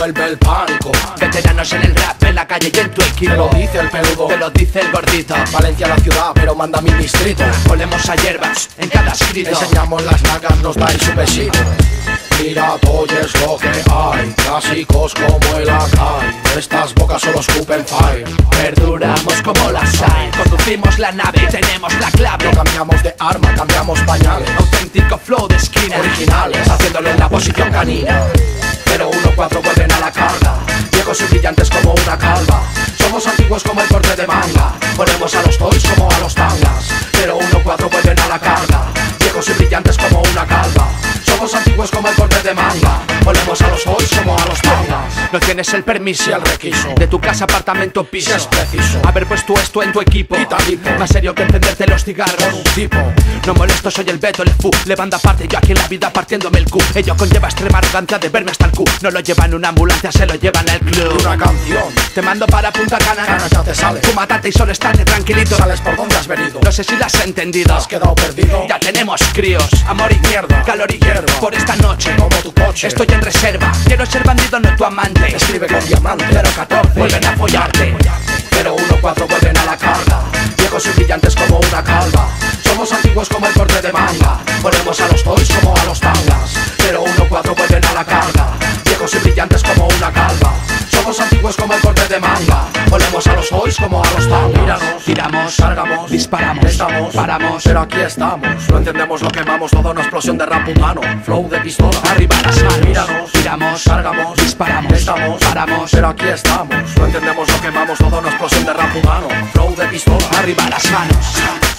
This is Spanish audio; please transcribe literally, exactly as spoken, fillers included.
vuelve el pánico. Veteranos en el rap, en la calle y en tu equipo. Te lo dice el peludo, te lo dice el gordito. Valencia la ciudad, pero manda mi distrito. Olemos a hierbas en cada escrito. Enseñamos las nalgas, nos dais un besito. Mira, oyes lo que hay, clásicos como el Akai. Estas bocas solo escupen fire. Perduramos como las hay. Conducimos la nave, tenemos la clave. No cambiamos de arma, cambiamos pañales. Auténtico flow de esquina. Originales, haciéndolo en la posición canina. Pero uno cuatro vuelven a la carga. Viejos y brillantes como una calva. Somos antiguos como el corte de manga. Ponemos a los toys como a los tangas. Pero uno cuatro vuelven a la carga. Viejos y brillantes como una calva. Somos antiguos como el corte de manga. Ponemos a los toys como a los tangas. No tienes el permiso, Si el requiso de tu casa, apartamento, piso. Si es preciso haber puesto esto en tu equipo. Y talipo. Más serio que encenderte los cigarros. Con un tipo. No molesto, soy el Beto, el Fu. Le banda aparte, yo aquí en la vida partiéndome el cu. Ello conlleva extrema arrogancia de verme hasta el cu. No lo llevan en una ambulancia, se lo llevan al club. Una canción, te mando para Punta Cana. Cana ya te sale. Tú mátate y solo estate tranquilito. Sales por donde has venido. No sé si la has entendido. Has quedado perdido. Ya tenemos críos, amor y mierda, calor y hierba. Por esta noche, como tu coche, estoy en reserva. Quiero ser bandido, no tu amante. Escribe con diamante. Pero catorce vuelven a follarte. Pero uno cuatro vuelven a la carga. Viejos y brillantes como una calva. Somos antiguos como el corte de manga. Ponemos a los toys como a los tangas. Pero uno cuatro vuelven a la carga. Viejos y brillantes como una calva. Somos antiguos como el corte de manga. Ponemos a los toys como a los tangas. Míranos, tiramos, cargamos, disparamos, estamos, paramos. Pero aquí estamos, no entendemos lo que quemamos. Toda una explosión de rap humano. Flow de pistola, arriba las manos. Míranos, tiramos, cargamos, disparamos, estamos, paramos. Pero aquí estamos, no entendemos lo que quemamos. Toda una explosión de rap humano. Flow de pistola, arriba las manos.